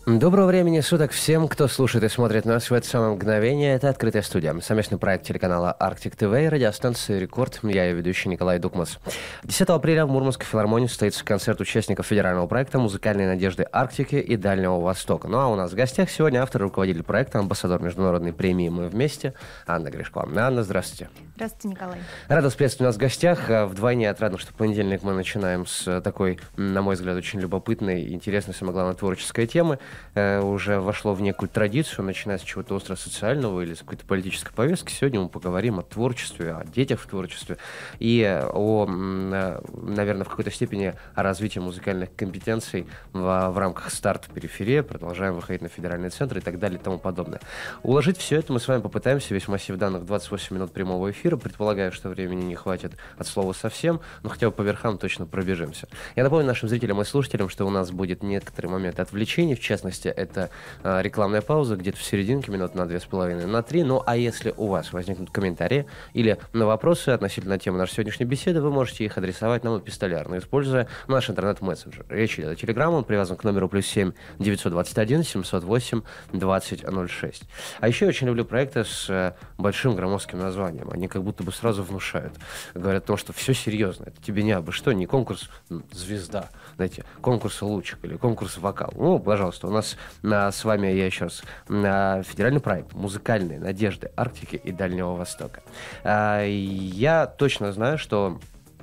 Доброго времени суток всем, кто слушает и смотрит нас в это самое мгновение. Это «Открытая студия», совместный проект телеканала «Арктик ТВ» и радиостанции «Рекорд». Я ее ведущий Николай Дукмас. 10 апреля в Мурманской филармонии состоится концерт участников федерального проекта «Музыкальные надежды Арктики и Дальнего Востока». Ну а у нас в гостях сегодня автор и руководитель проекта, амбассадор международной премии «Мы вместе» Анна Гришко. Анна, здравствуйте. Здравствуйте, Николай. Рада вас приветствовать у нас в гостях. Вдвойне отрадно, что в понедельник мы начинаем с такой, на мой взгляд, очень любопытной, интересной, самое главное, творческой темы. Уже вошло в некую традицию, начиная с чего-то остро-социального или с какой-то политической повестки. Сегодня мы поговорим о творчестве, о детях в творчестве и о, наверное, в какой-то степени о развитии музыкальных компетенций в рамках старт-периферии. Продолжаем выходить на федеральные центры и так далее и тому подобное. Уложить все это мы с вами попытаемся. Весь массив данных 28 минут прямого эфира. Предполагаю, что времени не хватит от слова совсем, но хотя бы по верхам точно пробежимся. Я напомню нашим зрителям и слушателям, что у нас будет некоторые моменты отвлечений, в частности, это рекламная пауза где-то в серединке, минут на 2,5, на 3. Ну, а если у вас возникнут комментарии или на вопросы относительно темы нашей сегодняшней беседы, вы можете их адресовать нам эпистолярно, используя наш интернет-мессенджер. Речь идет о Telegram, он привязан к номеру +7 921 708 2006. А еще я очень люблю проекты с большим громоздким названием. Они как будто бы сразу внушают. Говорят о том, что все серьезно. Это тебе не абы что, не конкурс «Звезда», знаете, конкурс «Лучик» или конкурс «Вокал». Ну, пожалуйста, у нас с вами, я еще раз, федеральный проект «Музыкальные надежды Арктики и Дальнего Востока». Я точно знаю, что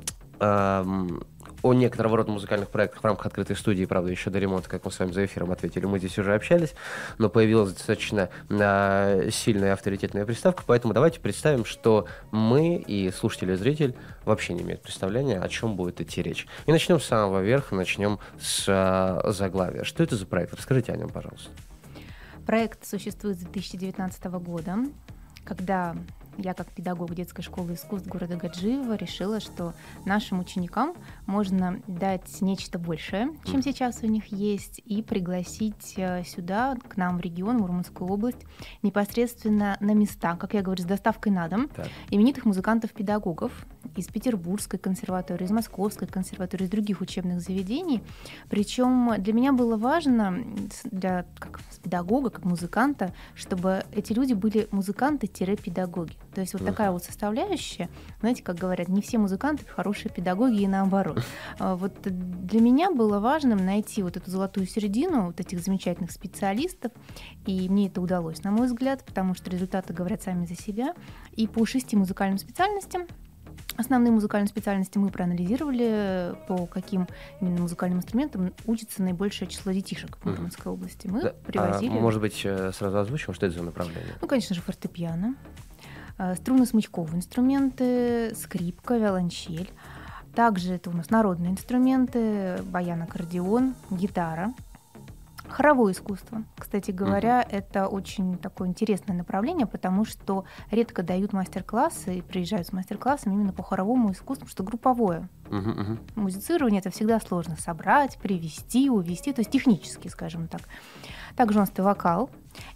о некоторого рода музыкальных проектах в рамках открытой студии, правда, еще до ремонта, как мы с вами за эфиром ответили, мы здесь уже общались, но появилась достаточно сильная авторитетная приставка, поэтому давайте представим, что мы и слушатель и зритель вообще не имеют представления, о чем будет идти речь. И начнем с самого верха, начнем с заглавия. Что это за проект? Расскажите о нем, пожалуйста. Проект существует с 2019 года, когда я, как педагог детской школы искусств города Гаджиево, решила, что нашим ученикам можно дать нечто большее, чем сейчас у них есть, и пригласить сюда, к нам в регион, Мурманскую область, непосредственно на места, как я говорю, с доставкой на дом, именитых музыкантов-педагогов из Петербургской консерватории, из Московской консерватории, из других учебных заведений. Причем для меня было важно, как педагога, как музыканта, чтобы эти люди были музыканты-педагоги. То есть вот такая вот составляющая, знаете, как говорят, не все музыканты хорошие педагоги и наоборот. Вот для меня было важным найти вот эту золотую середину вот этих замечательных специалистов, и мне это удалось, на мой взгляд, потому что результаты говорят сами за себя. И по 6 музыкальным специальностям, основные музыкальные специальности мы проанализировали, по каким именно музыкальным инструментам учится наибольшее число детишек в Мурманской области. Мы привозили... Может быть, сразу озвучим, что это за направление? Ну, конечно же, фортепиано, струнно-смычковые инструменты, скрипка, виолончель. Также это у нас народные инструменты, баян, аккордеон, гитара. Хоровое искусство, кстати говоря, это очень такое интересное направление, потому что редко дают мастер-классы и приезжают с мастер-классами именно по хоровому искусству, что групповое. Музицирование это всегда сложно собрать, привести, увести, то есть технически, скажем так. Также у нас вокал.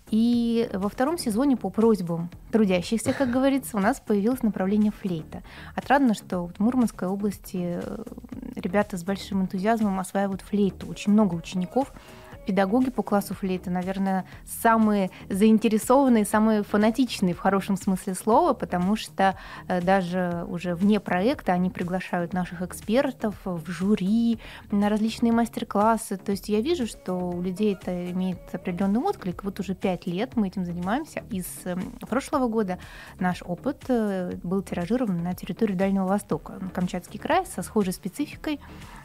И во втором сезоне по просьбам трудящихся, как говорится, у нас появилось направление флейта. Отрадно, что в Мурманской области ребята с большим энтузиазмом осваивают флейту. Очень много учеников. Педагоги по классу флейты, наверное, самые заинтересованные, самые фанатичные в хорошем смысле слова, потому что даже уже вне проекта они приглашают наших экспертов в жюри, на различные мастер-классы. То есть я вижу, что у людей это имеет определенный отклик. Вот уже 5 лет мы этим занимаемся. И с прошлого года наш опыт был тиражирован на территории Дальнего Востока, Камчатский край, со схожей спецификой.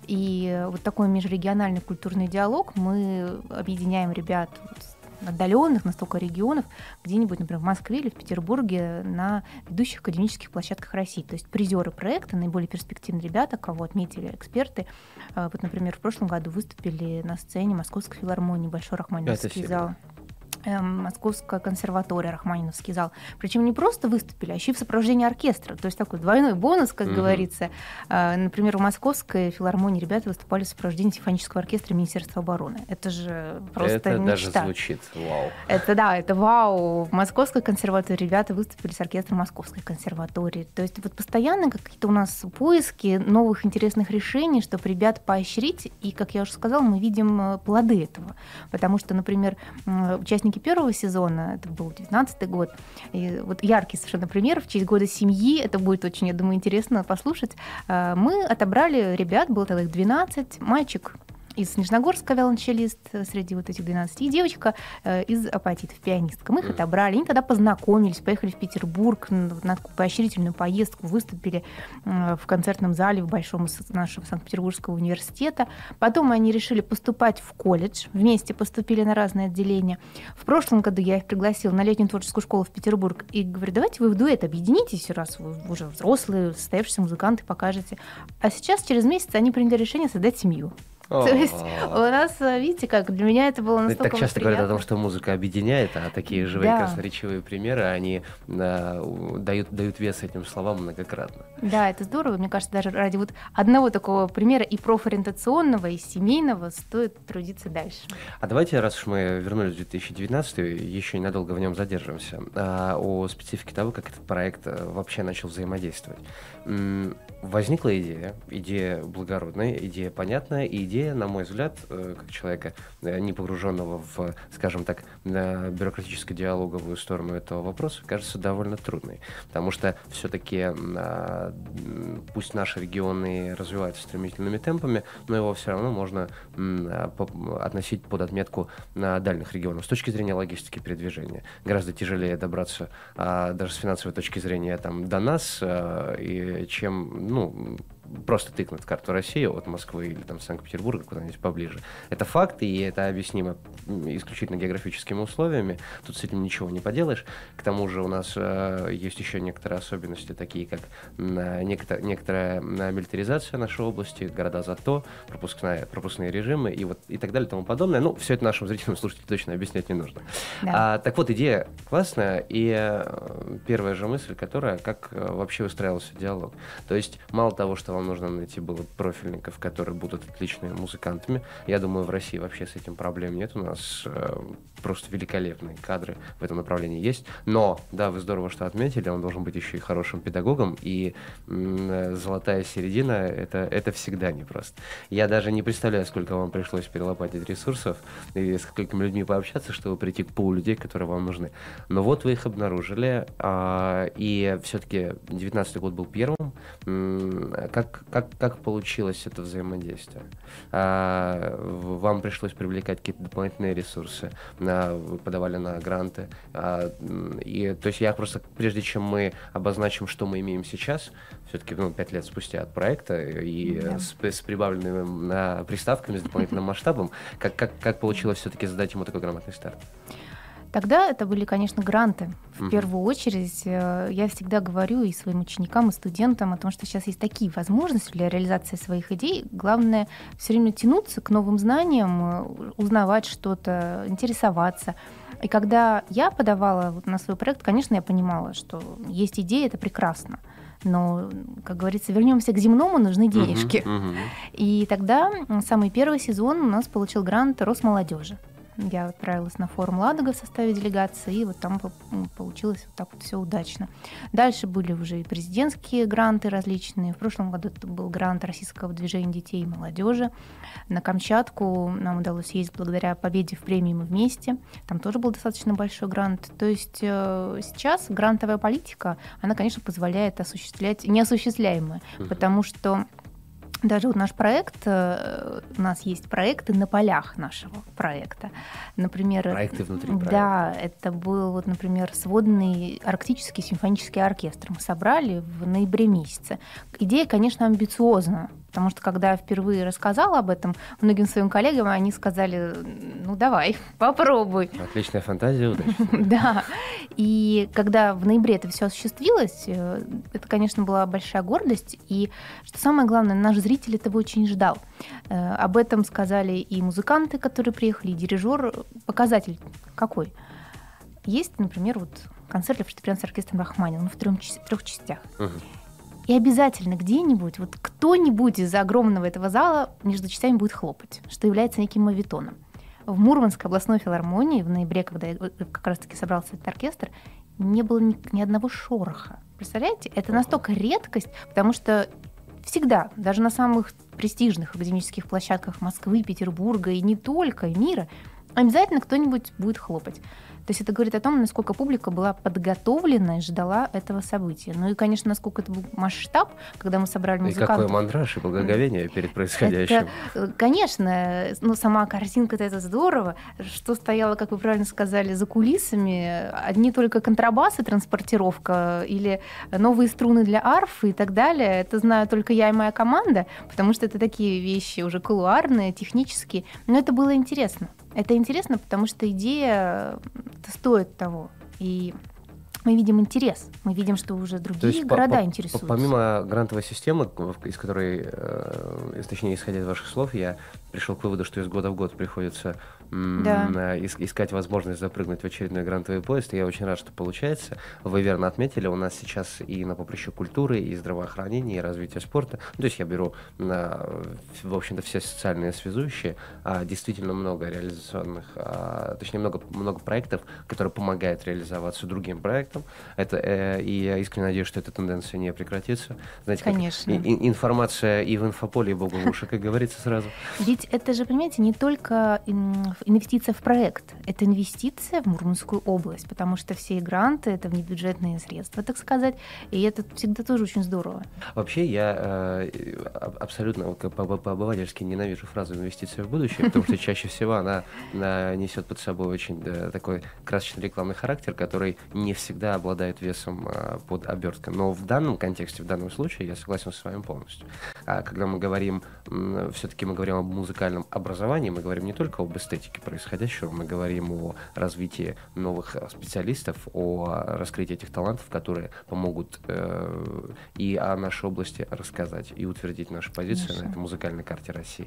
И вот такой межрегиональный культурный диалог мы объединяем ребят отдаленных, настолько регионов, где-нибудь, например, в Москве или в Петербурге на ведущих академических площадках России. То есть призеры проекта, наиболее перспективные ребята, кого отметили эксперты. Вот, например, в прошлом году выступили на сцене Московской филармонии, Большой Рахманинский зал. Московская консерватория, Рахманиновский зал. Причем не просто выступили, а еще и в сопровождении оркестра. То есть такой двойной бонус, как говорится. Например, в Московской филармонии ребята выступали в сопровождении симфонического оркестра Министерства обороны. Это же просто это мечта. Даже звучит вау. Это да, это вау. В Московской консерватории ребята выступили с оркестром Московской консерватории. То есть вот постоянно какие-то у нас поиски новых интересных решений, чтобы ребят поощрить. И, как я уже сказала, мы видим плоды этого. Потому что, например, участники первого сезона, это был 19-й год, и вот яркий совершенно пример, в честь года семьи, это будет очень, я думаю, интересно послушать. Мы отобрали ребят, было тогда их 12, мальчик из Нижнегорска, виолончелист среди вот этих 12, и девочка из Апатитов, пианистка. Мы их отобрали, они тогда познакомились, поехали в Петербург на поощрительную поездку, выступили в концертном зале в большом нашего Санкт-Петербургского университета. Потом они решили поступать в колледж, вместе поступили на разные отделения. В прошлом году я их пригласила на летнюю творческую школу в Петербург и говорю, давайте вы в дуэт объединитесь, раз вы уже взрослые, состоявшиеся музыканты, покажете. А сейчас, через месяц, они приняли решение создать семью. То есть у нас, видите, как для меня это было настолько так часто приятно. говорят о том, что музыка объединяет, а такие живые красноречивые примеры, они дают вес этим словам многократно. Да, это здорово. Мне кажется, даже ради вот одного такого примера и профориентационного, и семейного стоит трудиться дальше. А давайте, раз уж мы вернулись в 2019, еще ненадолго в нем задержимся, о специфике того, как этот проект вообще начал взаимодействовать. Возникла идея благородная, идея понятная, и идея, на мой взгляд, как человека, не погруженного в, скажем так, бюрократическо-диалоговую сторону этого вопроса, кажется довольно трудной. Потому что все-таки, пусть наши регионы развиваются стремительными темпами, но его все равно можно относить под отметку дальних регионов с точки зрения логистики передвижения. Гораздо тяжелее добраться даже с финансовой точки зрения до нас, чем просто тыкнуть карту России от Москвы или Санкт-Петербурга куда-нибудь поближе. Это факт, и это объяснимо исключительно географическими условиями. Тут с этим ничего не поделаешь. К тому же у нас есть еще некоторые особенности, такие как некоторая милитаризация нашей области, города ЗАТО, пропускные режимы и так далее и тому подобное. Все это нашим зрителям, слушателям точно объяснять не нужно. Да. Так вот, идея классная, и первая же мысль, как вообще устраивался диалог. То есть мало того, что вам нужно найти было профильников, которые будут отличными музыкантами. Я думаю, в России вообще с этим проблем нет. У нас просто великолепные кадры в этом направлении есть. Но, да, вы здорово что отметили, он должен быть еще и хорошим педагогом, и золотая середина это всегда непросто. Я даже не представляю, сколько вам пришлось перелопатить ресурсов и с какими людьми пообщаться, чтобы прийти к пулу людей, которые вам нужны. Но вот вы их обнаружили, и все-таки 19-й год был первым. Как получилось это взаимодействие? Вам пришлось привлекать какие-то дополнительные ресурсы, вы подавали на гранты. То есть я просто, прежде чем мы обозначим, что мы имеем сейчас, все-таки 5 лет спустя от проекта и с прибавленными приставками, с дополнительным масштабом, как получилось все-таки задать ему такой грамотный старт? Тогда это были, конечно, гранты. В первую очередь я всегда говорю и своим ученикам, и студентам о том, что сейчас есть такие возможности для реализации своих идей. Главное все время тянуться к новым знаниям, узнавать что-то, интересоваться. И когда я подавала на свой проект, конечно, я понимала, что есть идея, это прекрасно. Но, как говорится, вернемся к земному, нужны денежки. И тогда самый первый сезон у нас получил грант Росмолодежи. Я отправилась на форум «Ладога» в составе делегации, и вот там получилось вот так вот все удачно. Дальше были уже и президентские гранты различные. В прошлом году это был грант Российского движения детей и молодежи. На Камчатку нам удалось ездить благодаря победе в премии «Мы вместе». Там тоже был достаточно большой грант. То есть сейчас грантовая политика, она, конечно, позволяет осуществлять неосуществляемое, потому что даже вот наш проект, у нас есть проекты на полях нашего проекта. Например, проекты внутри проекта. Да, это был, например, сводный арктический симфонический оркестр. Мы собрали в ноябре месяце. Идея, конечно, амбициозна. Потому что когда я впервые рассказала об этом многим своим коллегам, они сказали, ну давай, попробуй. Отличная фантазия, удачи. Да. И когда в ноябре это все осуществилось, это, конечно, была большая гордость. И что самое главное, наш зритель этого очень ждал. Об этом сказали и музыканты, которые приехали, и дирижер. Показатель какой? Есть, например, вот концерт для фортепиано с оркестром Рахманинова в 3 частях. И обязательно где-нибудь, вот кто-нибудь из огромного этого зала между частями будет хлопать, что является неким мовитоном. В Мурманской областной филармонии в ноябре, когда как раз-таки собрался этот оркестр, не было ни одного шороха. Представляете? Это настолько редкость, потому что всегда, даже на самых престижных академических площадках Москвы, Петербурга и не только, и мира, обязательно кто-нибудь будет хлопать. То есть это говорит о том, насколько публика была подготовлена и ждала этого события. Ну и, конечно, насколько это был масштаб, когда мы собрали музыкантов. И какой мандраж и благоговение перед происходящим. Это, конечно, ну, сама картинка-то это здорово. Что стояло, как вы правильно сказали, за кулисами? Одни только контрабасы, транспортировка или новые струны для арфы и так далее. Это знаю только я и моя команда, потому что это такие вещи уже кулуарные, технические. Но это было интересно. Это интересно, потому что идея стоит того. И мы видим интерес. Мы видим, что уже другие города интересуются. Помимо грантовой системы, из которой, точнее, исходя из ваших слов, я пришел к выводу, что из года в год приходится искать возможность запрыгнуть в очередной грантовый поезд. И я очень рад, что получается. Вы верно отметили, у нас сейчас и на поприще культуры, и здравоохранения, и развития спорта. То есть я беру, в общем-то, все социальные связующие. Действительно много реализационных, точнее, много проектов, которые помогают реализоваться другим проектам. И я искренне надеюсь, что эта тенденция не прекратится. Знаете, конечно. Информация и в инфополе, и богу в уши, как говорится сразу. Ведь это же, понимаете, не только инвестиция в проект, это инвестиция в Мурманскую область, потому что все гранты — это внебюджетные средства, так сказать, и это всегда тоже очень здорово. Вообще, я абсолютно по-обывательски ненавижу фразу «инвестиция в будущее», потому что чаще всего она несет под собой очень такой красочный рекламный характер, который не всегда обладает весом под оберткой. Но в данном контексте, в данном случае, я согласен с вами полностью. Когда мы говорим, все-таки мы говорим об музыкальном образовании, мы говорим не только об эстетике происходящего, мы говорим о развитии новых специалистов, о раскрытии этих талантов, которые помогут и о нашей области рассказать, и утвердить нашу позицию. Конечно. На этой музыкальной карте России.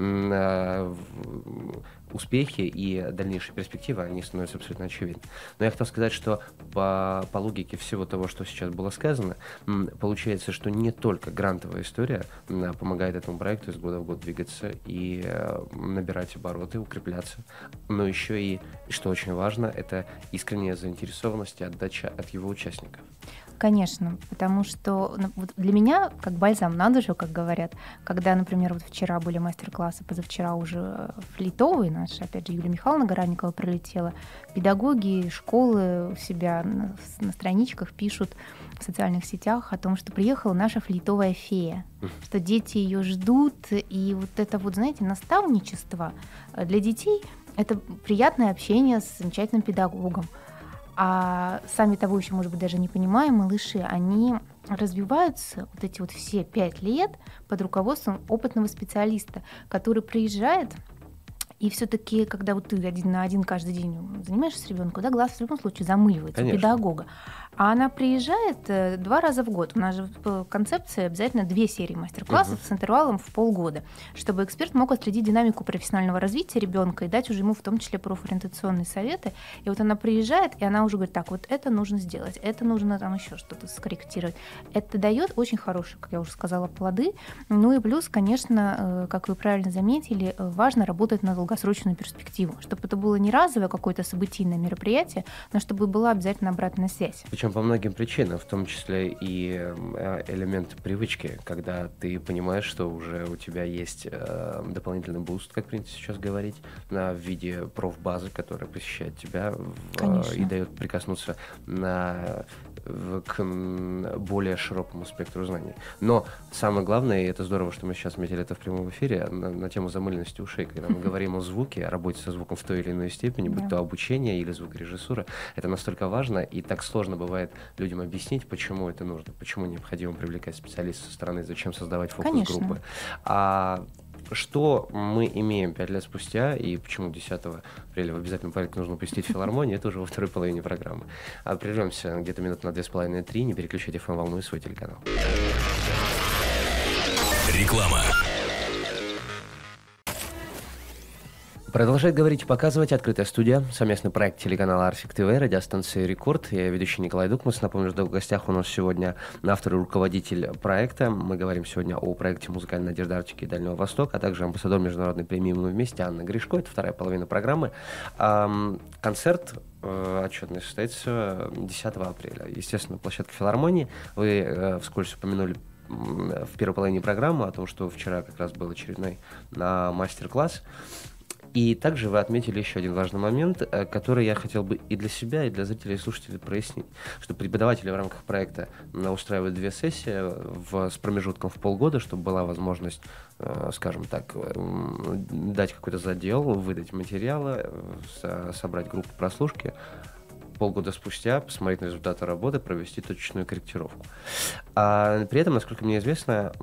Успехи и дальнейшие перспективы, они становятся абсолютно очевидны. Но я хотел сказать, что по логике всего того, что сейчас было сказано, получается, что не только грантовая история помогает этому проекту из года в год двигаться и набирать обороты, укрепляться, но еще и, что очень важно, это искренняя заинтересованность и отдача от его участников. Конечно, потому что вот для меня, как бальзам на душу, как говорят, когда, например, вот вчера были мастер-классы, позавчера уже флейтовые наши, опять же, Юлия Михайловна Горанникова прилетела, педагоги, школы у себя на страничках пишут в социальных сетях о том, что приехала наша флейтовая фея, что дети ее ждут, и вот это вот, знаете, наставничество для детей — это приятное общение с замечательным педагогом. А сами того еще, может быть, даже не понимая, малыши, они развиваются вот эти вот все 5 лет под руководством опытного специалиста, который приезжает, и все-таки, когда вот ты один на один каждый день занимаешься с ребенком, да, глаз в любом случае замыливается у педагога. А она приезжает 2 раза в год. У нас же в концепции обязательно 2 серии мастер-классов с интервалом в полгода, чтобы эксперт мог отследить динамику профессионального развития ребенка и дать уже ему в том числе профориентационные советы. И вот она приезжает, и она уже говорит: так, вот это нужно сделать, это нужно там еще что-то скорректировать. Это дает очень хорошие, как я уже сказала, плоды. Ну и плюс, конечно, как вы правильно заметили, важно работать на долгосрочную перспективу, чтобы это было не разовое какое-то событийное мероприятие, но чтобы была обязательно обратная связь. Причем по многим причинам, в том числе и элемент привычки, когда ты понимаешь, что уже у тебя есть дополнительный буст, как принято сейчас говорить, в виде профбазы, которая посещает тебя и дает прикоснуться к более широкому спектру знаний. Но самое главное, и это здорово, что мы сейчас отметили это в прямом эфире, на тему замыленности ушей, когда мы говорим о звуке, о работе со звуком в той или иной степени, будь то обучение или звукорежиссура, это настолько важно, и так сложно бывает людям объяснить, почему это нужно, почему необходимо привлекать специалистов со стороны, зачем создавать фокус-группы. А что мы имеем 5 лет спустя, и почему 10 апреля в обязательном порядке нужно посетить филармонию, это уже во второй половине программы. Прервемся где-то минут на 2,5-3, не переключайте FM-волну и свой телеканал. Реклама. Продолжает говорить и показывать «Открытая студия», совместный проект телеканала Арсик ТВ, радиостанции «Рекорд». Я ведущий Николай Дукмас. Напомню, что в гостях у нас сегодня автор и руководитель проекта. Мы говорим сегодня о проекте «Музыкальная надежда Арктики и Дальнего Востока», а также амбассадор международной премии «Мы вместе» Анна Гришко. Это вторая половина программы. Концерт отчетный состоится 10 апреля. Естественно, площадка филармонии. Вы вскользь упомянули в первой половине программы о том, что вчера как раз был очередной мастер-класс. И также вы отметили еще один важный момент, который я хотел бы и для себя, и для зрителей и слушателей прояснить, что преподаватели в рамках проекта устраивают 2 сессии с промежутком в полгода, чтобы была возможность, скажем так, дать какой-то задел, выдать материалы, собрать группу прослушки, полгода спустя посмотреть на результаты работы, провести точечную корректировку. При этом, насколько мне известно,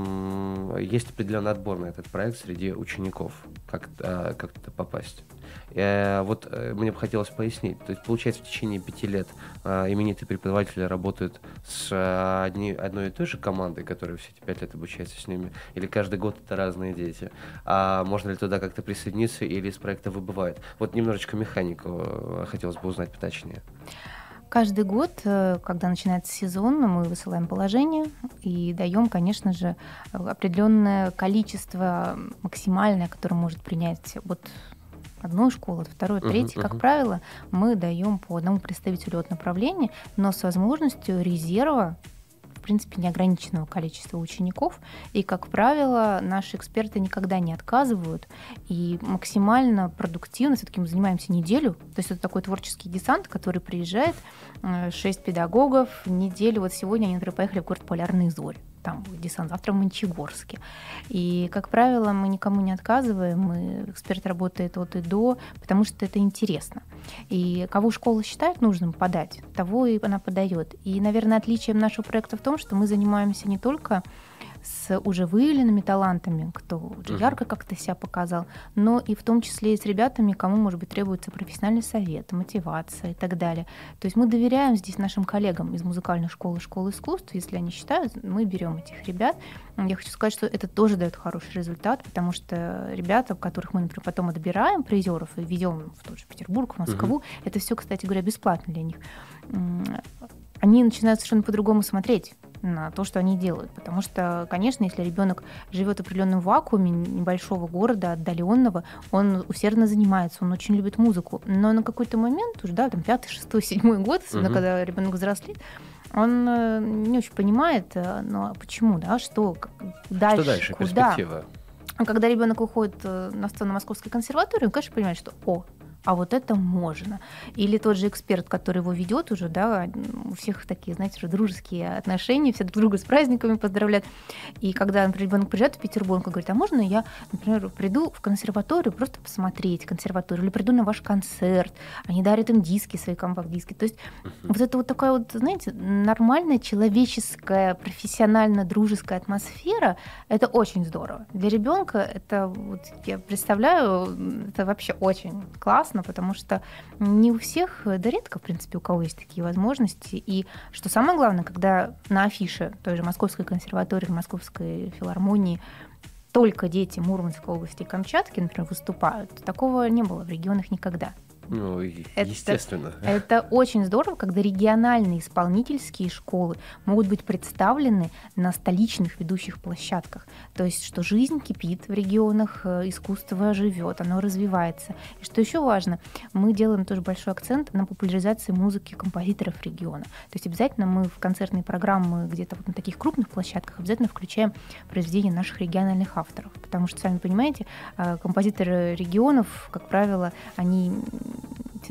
есть определенный отбор на этот проект среди учеников, как туда попасть. Вот мне бы хотелось пояснить. То есть, получается, в течение 5 лет именитые преподаватели работают с одной и той же командой, которая все эти 5 лет обучается с ними, или каждый год это разные дети? А можно ли туда как-то присоединиться, или из проекта выбывает? Вот немножечко механику хотелось бы узнать поточнее. Каждый год, когда начинается сезон, мы высылаем положение и даем, конечно же, определенное количество максимальное, которое может принять от одной школы, от второй, третьей. Как правило, мы даем по одному представителю от направления, но с возможностью резерва, в принципе, неограниченного количества учеников. И, как правило, наши эксперты никогда не отказывают. И максимально продуктивно, все-таки мы занимаемся неделю. То есть это такой творческий десант, который приезжает, 6 педагогов в неделю. Вот сегодня они, например, поехали в город Полярные Зори. Там будет десант, завтра в Мончегорске. И, как правило, мы никому не отказываем, и эксперт работает от и до, потому что это интересно. И кого школа считает нужным подать, того и она подает. И, наверное, отличием нашего проекта в том, что мы занимаемся не только с уже выявленными талантами, кто уже ярко как-то себя показал, но и в том числе и с ребятами, кому, может быть, требуется профессиональный совет, мотивация и так далее. То есть мы доверяем здесь нашим коллегам из музыкальной школы, школы искусств. Если они считают, мы берем этих ребят. Я хочу сказать, что это тоже дает хороший результат, потому что ребята, которых мы, например, потом отбираем, призеров, и ведем в тот же Петербург, в Москву, это все, кстати говоря, бесплатно для них. Они начинают совершенно по-другому смотреть на то, что они делают. Потому что, конечно, если ребенок живет в определенном вакууме небольшого города, отдаленного, он усердно занимается, он очень любит музыку. Но на какой-то момент, уже, там 5-й, 6-й, 7-й год, особенно когда ребенок взрослеет, он не очень понимает, ну а почему, что дальше, что дальше, куда. перспектива. Когда ребенок уходит на сцену Московской консерватории, он, конечно, понимает, что а вот это можно. Или тот же эксперт, который его ведет уже, у всех такие, знаете, уже дружеские отношения, все друг друга с праздниками поздравляют. И когда, например, ребенок приезжает в Петербург, он говорит, а можно я, например, приду в консерваторию просто посмотреть консерваторию, или приду на ваш концерт, они дарят им диски, свои компакт-диски. То есть вот это вот такая вот, знаете, нормальная человеческая, профессионально-дружеская атмосфера, это очень здорово. Для ребенка это, вот, я представляю, это вообще очень классно, потому что не у всех, да редко, в принципе, у кого есть такие возможности. И что самое главное, когда на афише той же Московской консерватории, Московской филармонии только дети Мурманской области и Камчатки, например, выступают, такого не было в регионах никогда. Ну, естественно. Это очень здорово, когда региональные исполнительские школы могут быть представлены на столичных ведущих площадках. То есть, что жизнь кипит в регионах, искусство живет, оно развивается. И что еще важно, мы делаем тоже большой акцент на популяризации музыки композиторов региона. То есть обязательно мы в концертные программы где-то вот на таких крупных площадках обязательно включаем произведения наших региональных авторов. Потому что, сами понимаете, композиторы регионов, как правило, они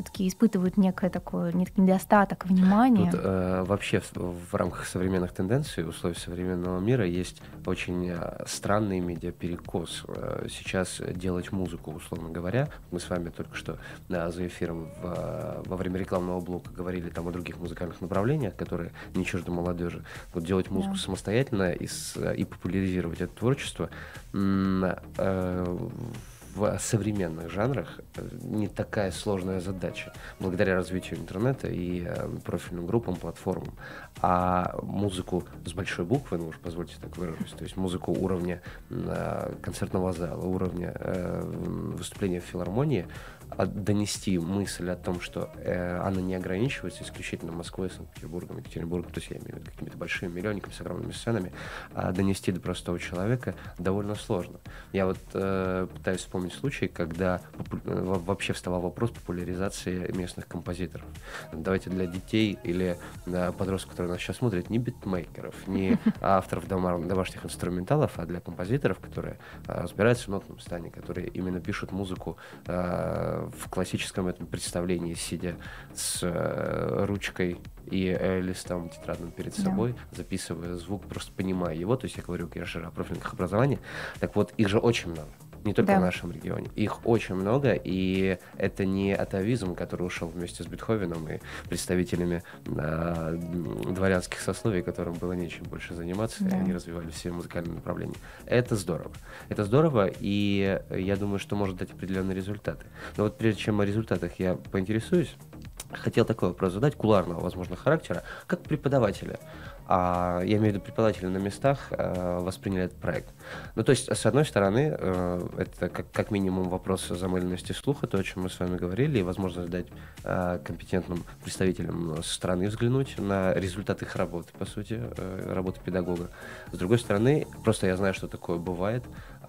все-таки испытывают некий недостаток внимания. Тут вообще в рамках современных тенденций, условий современного мира есть очень странный медиаперекос. Сейчас делать музыку, условно говоря, мы с вами только что за эфиром во время рекламного блока говорили там о других музыкальных направлениях, которые не чужды молодежи. Вот делать музыку самостоятельно и популяризировать это творчество в современных жанрах не такая сложная задача, благодаря развитию интернета и профильным группам, платформам. А музыку с большой буквы, ну уж позвольте так выразиться, то есть музыку уровня концертного зала, уровня выступления в филармонии, донести мысль о том, что она не ограничивается исключительно Москвой, Санкт-Петербургом, Екатеринбургом, то есть я имею в виду какими-то большими миллионниками с огромными сценами, а донести до простого человека довольно сложно. Я вот пытаюсь вспомнить случай, когда вообще вставал вопрос популяризации местных композиторов. Давайте для детей или подростков, которые нас сейчас смотрят, не битмейкеров, не авторов домашних инструменталов, а для композиторов, которые разбираются в нотном стане, которые именно пишут музыку в классическом этом представлении, сидя с ручкой и листом тетрадным перед собой, записывая звук, просто понимая его. То есть я говорю, конечно же, о профильных образованиях. Так вот, их же очень много. Не только в нашем регионе. Их очень много, и это не атавизм, который ушел вместе с Бетховеном и представителями дворянских сословий, которым было нечем больше заниматься, и они развивали все музыкальные направления. Это здорово. Это здорово, и я думаю, что может дать определенные результаты. Но вот прежде чем о результатах я поинтересуюсь, хотел такой вопрос задать, кулуарного, возможно, характера, как преподавателя. Я имею в виду преподаватели на местах восприняли этот проект. Ну, то есть, с одной стороны, это как минимум вопрос замыленности слуха, то, о чем мы с вами говорили, и возможность дать компетентным представителям страны взглянуть на результат их работы, по сути, работы педагога. С другой стороны, просто я знаю, что такое бывает,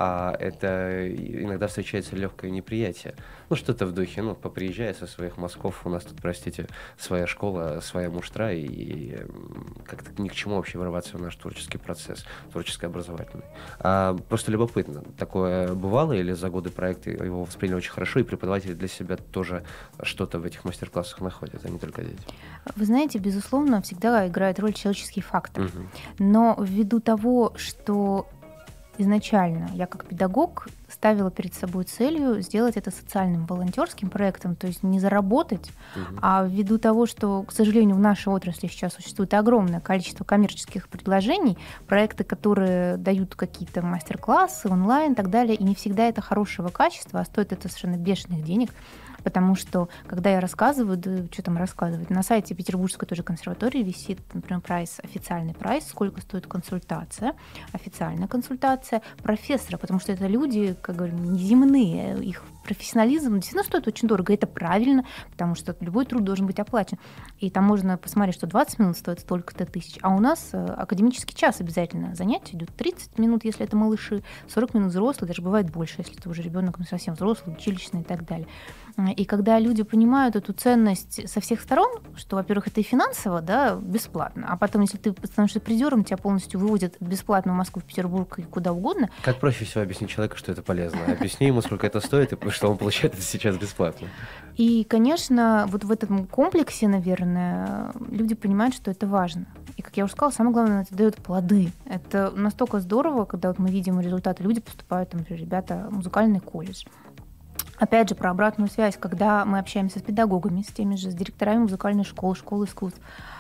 это иногда встречается легкое неприятие. Ну, что-то в духе, поприезжай со своих мазков, у нас тут, простите, своя школа, своя муштра, и как-то ни к чему вообще вырываться в наш творческий процесс, творческий образовательный. Просто любопытно, такое бывало, или за годы проекта его восприняли очень хорошо, и преподаватели для себя тоже что-то в этих мастер-классах находят, а не только дети? Вы знаете, безусловно, всегда играет роль человеческий фактор. Но ввиду того, что изначально я как педагог ставила перед собой целью сделать это социальным волонтерским проектом, то есть не заработать, а ввиду того, что, к сожалению, в нашей отрасли сейчас существует огромное количество коммерческих предложений, проекты, которые дают какие-то мастер-классы онлайн и так далее, и не всегда это хорошего качества, а стоит это совершенно бешеных денег. Потому что, когда я рассказываю, что там рассказывать, на сайте Петербургской тоже консерватории висит, например, официальный прайс, сколько стоит консультация, официальная консультация профессора, потому что это люди, как говорим, неземные, их профессионализм действительно стоит очень дорого, и это правильно, потому что любой труд должен быть оплачен. И там можно посмотреть, что 20 минут стоит столько-то тысяч, а у нас академический час обязательно занятие идет 30 минут, если это малыши, 40 минут взрослые, даже бывает больше, если это уже ребенок совсем взрослый, училищный и так далее. И когда люди понимают эту ценность со всех сторон, что, во-первых, это и финансово, бесплатно, а потом, если ты становишься призером, тебя полностью выводят бесплатно в Москву, в Петербург и куда угодно. Как проще всего объяснить человеку, что это полезно? Объясни ему, сколько это стоит, и что он получает это сейчас бесплатно. И, конечно, вот в этом комплексе, наверное, люди понимают, что это важно. И, как я уже сказала, самое главное, это дает плоды. Это настолько здорово, когда вот мы видим результаты, люди поступают, например, ребята в музыкальный колледж. Опять же, про обратную связь, когда мы общаемся с педагогами, с теми же, с директорами музыкальной школы, школы искусств,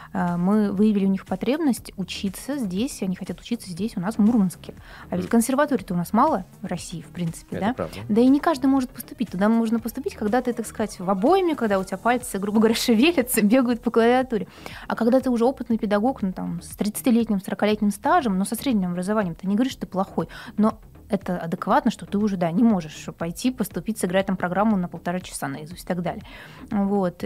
мы выявили у них потребность учиться здесь, они хотят учиться здесь, у нас в Мурманске. А ведь консерваторий-то у нас мало в России, в принципе, это да? Правда. Да и не каждый может поступить. Туда можно поступить, когда ты, так сказать, в обойме, когда у тебя пальцы, грубо говоря, шевелятся, бегают по клавиатуре. А когда ты уже опытный педагог, с 30-летним, 40-летним стажем, но со средним образованием, ты не говоришь, что ты плохой, но это адекватно, что ты уже, не можешь пойти, поступить, сыграть там программу на 1,5 часа наизусть и так далее. Вот.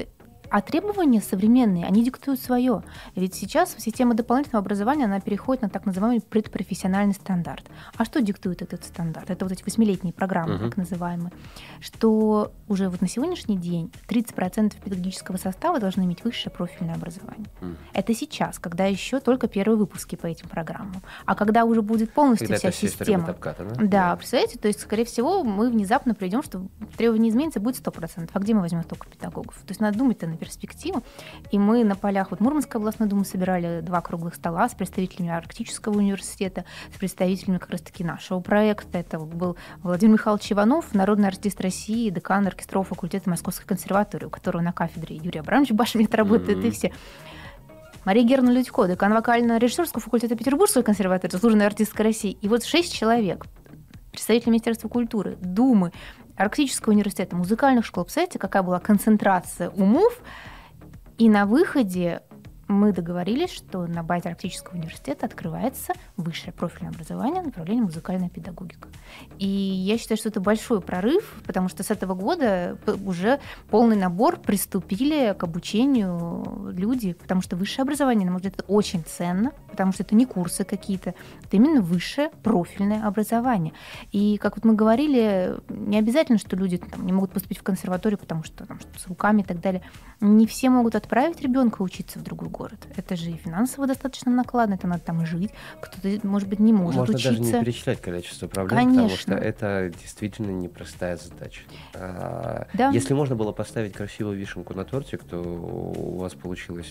А требования современные, они диктуют свое. Ведь сейчас система дополнительного образования, она переходит на так называемый предпрофессиональный стандарт. А что диктует этот стандарт? Это вот эти 8-летние программы, так называемые, что уже вот на сегодняшний день 30% педагогического состава должны иметь высшее профильное образование. Это сейчас, когда еще только первые выпуски по этим программам. А когда уже будет полностью когда вся система... Обката, да, представляете, то есть, скорее всего, мы внезапно придем, что требования изменятся, будет 100%. А где мы возьмем столько педагогов? То есть надо думать-то на перспективу. И мы на полях вот Мурманской областной думы собирали 2 круглых стола с представителями Арктического университета, с представителями как раз-таки нашего проекта. Это был Владимир Михайлович Иванов, народный артист России, декан оркестрового факультета Московской консерватории, у которого на кафедре Юрий Абрамович Башмет работает, и все. Мария Германовна Людько, декан вокально-режиссерского факультета Петербургской консерватории, заслуженная артистка России. И вот 6 человек, представители Министерства культуры, Думы, Арктического университета, музыкальных школ. Представляете, какая была концентрация умов? И на выходе мы договорились, что на базе Арктического университета открывается высшее профильное образование направление музыкальная педагогика. И я считаю, что это большой прорыв, потому что с этого года уже полный набор приступили к обучению люди, потому что высшее образование, на мой взгляд, это очень ценно, потому что это не курсы какие-то, это именно высшее профильное образование. И, как вот мы говорили, не обязательно, что люди там не могут поступить в консерваторию, потому что там что-то с руками и так далее. Не все могут отправить ребенка учиться в другой город. Это же и финансово достаточно накладно, это надо там жить. Кто-то, может быть, не может Можно учиться. даже не перечислять количество проблем, Конечно. потому что это действительно непростая задача. Да. Если можно было поставить красивую вишенку на тортик, то у вас получилось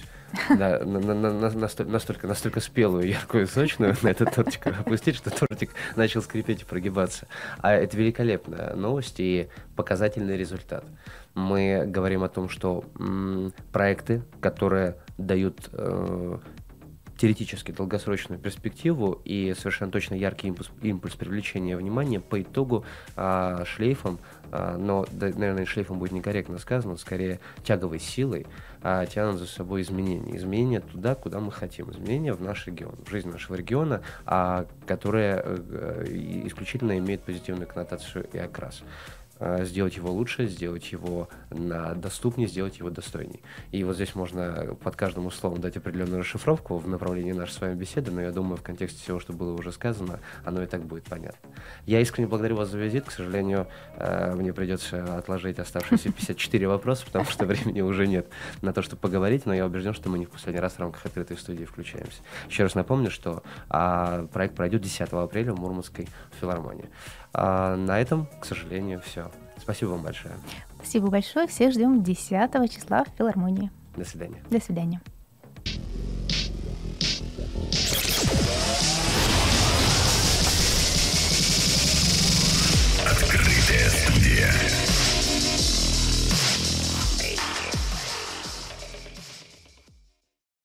настолько спелую, яркую, сочную на этот тортик опустить, что тортик начал скрипеть и прогибаться. А это великолепная новость и показательный результат. Мы говорим о том, что проекты, которые дают теоретически долгосрочную перспективу и совершенно точно яркий импульс привлечения внимания, по итогу шлейфом, но, наверное, шлейфом будет некорректно сказано, скорее тяговой силой, тянут за собой изменения. Изменения туда, куда мы хотим. Изменения в наш регион, в жизнь нашего региона, которые исключительно имеют позитивную коннотацию и окрас. Сделать его лучше, сделать его доступнее, сделать его достойней. И вот здесь можно под каждым словом дать определенную расшифровку в направлении нашей с вами беседы, но я думаю, в контексте всего, что было уже сказано, оно и так будет понятно. Я искренне благодарю вас за визит. К сожалению, мне придется отложить оставшиеся 54 вопроса, потому что времени уже нет на то, чтобы поговорить, но я убежден, что мы не в последний раз в рамках открытой студии включаемся. Еще раз напомню, что проект пройдет 10 апреля в Мурманской филармонии. На этом, к сожалению, все. Спасибо вам большое. Спасибо большое. Всех ждем 10 числа в филармонии. До свидания. До свидания.